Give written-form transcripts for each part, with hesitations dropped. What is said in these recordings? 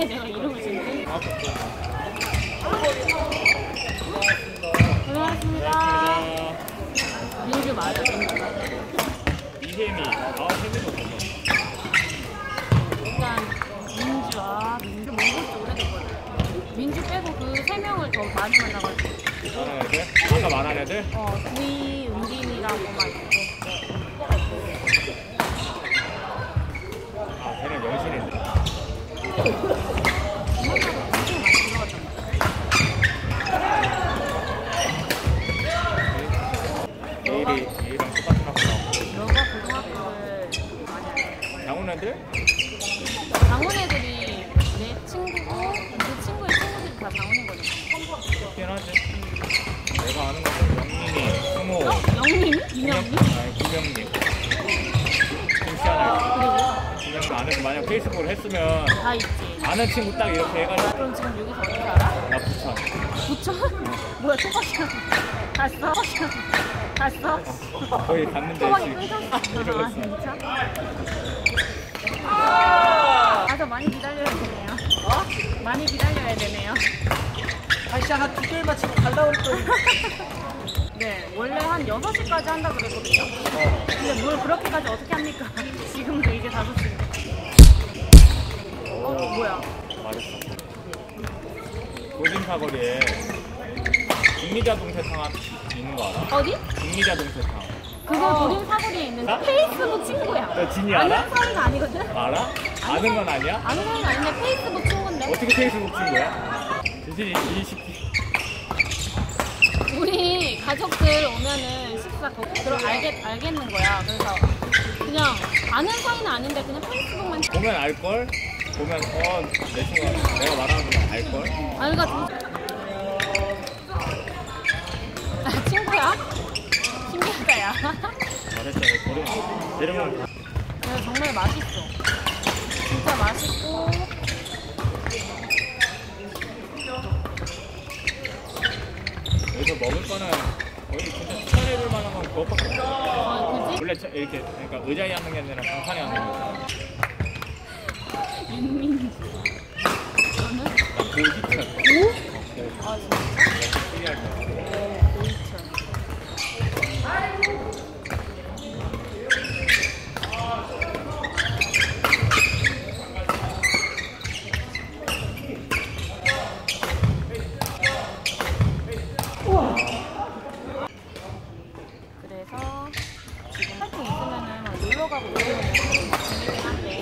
왜 내가 이름을 짓지? 고생하셨습니다. 민주 맞아, 민주. 이혜미. 혜미도 없어. 일단 민주 몽골 쪽 오래됐거든. 민주 빼고 그 3명을 더 많이 만나가지고. 말한 애들? 아까 말한 애들? 구이, 은빈이라고만 있고. 걔는 연신인데. 얘랑 똑같은 학교 나오고. 너가 고등학교를 많이 알아. 양훈 애들? 장훈 애들이 내 친구고 그 친구의 친구들이 다 장훈인 거잖아. 그렇긴 하지. 내가 아는 거는 영민이, 승호. 영민이? 이명민? 아니, 김영민. 김시아나. 그리고 아는 거 만약 페이스북을 했으면 다 있지. 아는 친구 딱 이렇게 해가지고. 그럼 지금 여기서 어떻게 알아? 나 부천. 부천? 뭐야, 토박이야. 갔어? 갔어? 거의 갔는데 토박이 지금 끊겼어. 이러고 아, 있어. 진짜? 가서 많이 기다려야 되네요. 많이 기다려야 되네요. 다시 한 2개월만 지금 갈라 그랬더니. 네, 원래 한 6시까지 한다 그랬거든요. 근데 뭘 그렇게까지 어떻게 합니까? 지금도 이제 5시인데. 뭐야? 맞았어. 도심사거리에 북미자동태탕 있는 거 알아? 어디? 북미자동태탕. 그거 도림 사거리에 있는 나? 페이스북 친구야. 너 진이 알아? 아는 사이가 아니거든? 알아? 아는 건 아니야? 아는 사이가 아닌데 페이스북 친구인데? 어떻게 페이스북 친구야? 진이 인식해. 우리 가족들 오면은 식사 거기 알겠는 거야. 그래서 그냥 아는 사이는 아닌데 그냥 페이스북만. 보면 알걸? 보면 내 친구가 내가 말하는 건 알걸? 그러니까 친구야? 신기하다 야. 잘했어. 이름은 근데 정말 맛있어. 진짜 맛있고 여기서 먹을 거는 거의 진짜 추천해줄 만한 건 그것밖에 없어. 그지? 원래 이렇게 그러니까 의자에 앉는 게 아니라 간판에 앉는 거잖아. 윤민지. 저는? 나 고지천. 오? 아 진짜? 특이할 거. 고이천. 그래서 지금 활동 있으면은 막 놀러 가고 이러는 거 재밌긴 한데.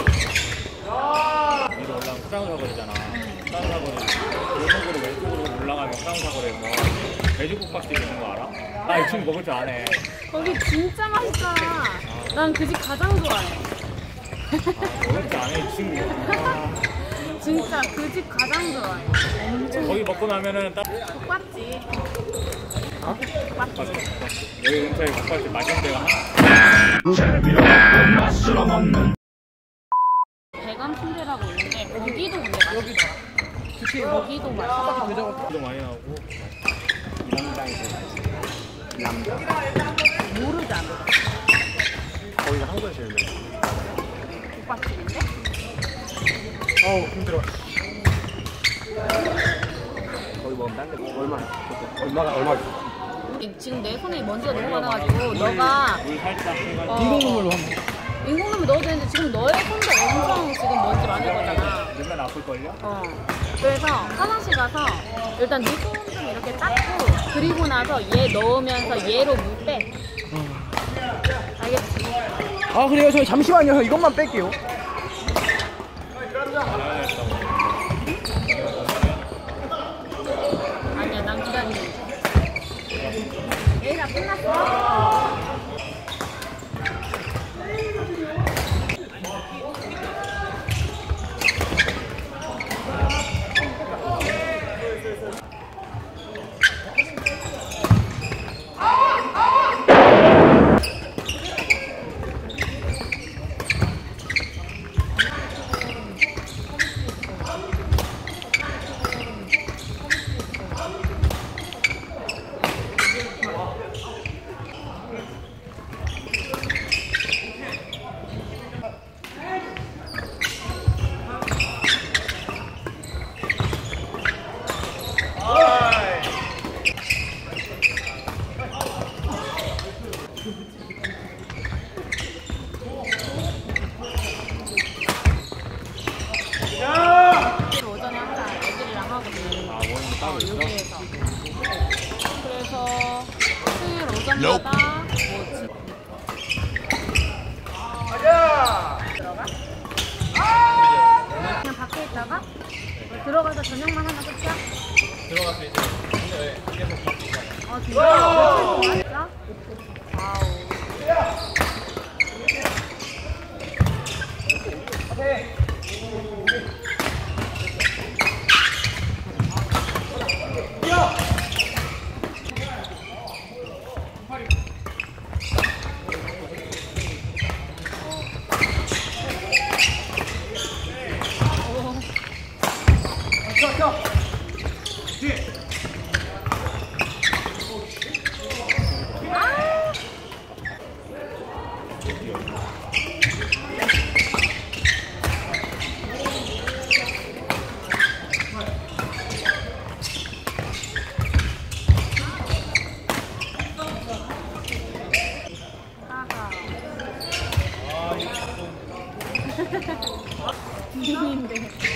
위로 올라가면 프라우 사거리잖아. 프라우 사거리 오른쪽으로 왼쪽으로 올라가면 프라우 사거리에서 돼지국밥집 있는 거 알아? 나 이 친구 먹을 줄 아네. 거기 진짜 맛있잖아. 난 그 집 가장 좋아해. 먹을 줄 아네 이 친구. 진짜 그 집 가장 좋아해. 엄청 거기 먹고 나면은 딱 국밥집. 맞아. 여기 근처에 국밥집 맛있는 데가 하나. 대감 순대라고 있는데 거기도 근데 맛있더라. 그치, 거기도 맛있어. 비도 많이 나오고. 이남당이 제일 맛있어. 이남당. 모르잖아. 거기가 한국에서 제일 맛있어. 국밥집인데? 어우 힘들어. 거기 먹으면 딴 데 얼마가 있어? 지금 내 손에 먼지가 너무 많아가지고 너가 물 살짝 해가지고 인공눈물로 한번. 인공눈물 넣어도 되는데 지금 너의 손도 엄청 지금 먼지 많을 거잖아. 넣으면 아플걸요? 그래서 화장실 가서 일단 네 손 좀 이렇게 닦고 그리고 나서 얘 넣으면서 얘로 물 빼. 알겠지? 아, 그래요? 저 잠시만요. 이것만 뺄게요. 아니야, 난 기다리고 있어. 얘가 끝났어? 들어가다 뭐지? 들어가? 그냥 밖에 있다가 들어가서 저녁만 하나 끝이야? 들어가서 이제 근데 계속 바뀌잖아. 아 진짜? 며칠 동안 진짜? 와우. 하하. 비인데.